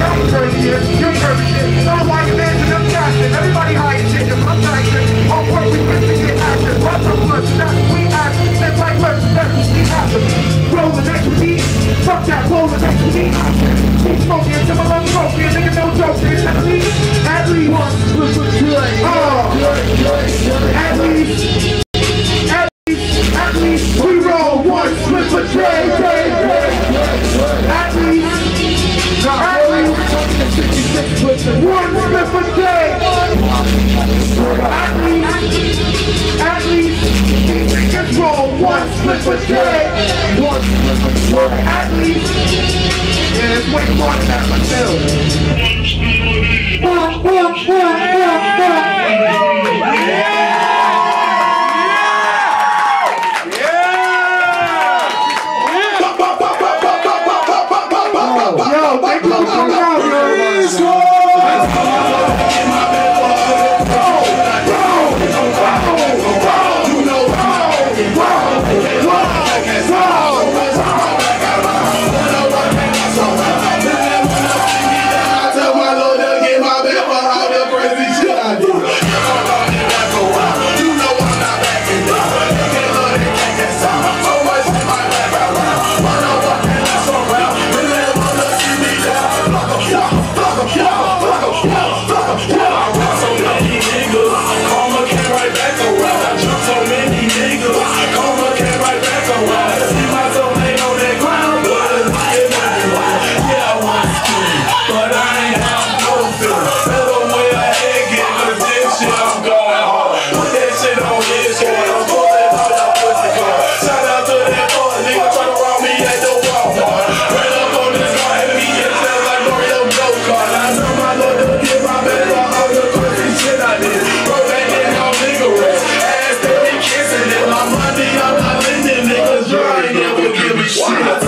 I'm crazy shit. You crazy shit. All white men and them casting. Everybody high shit. You're contraction. On work, we get to get action. What's up, blood? That's we act. It's like mercenaries. We happen. Roll the next beat. Fuck that. Roll the next beat. Keep smoking until my lungs broke. You nigga, no joke. It's at least one. At least we roll one slip a day. At least one slip a day. At least niggas roll one slip a day. At least, yeah, there's way more than that myself. Shit.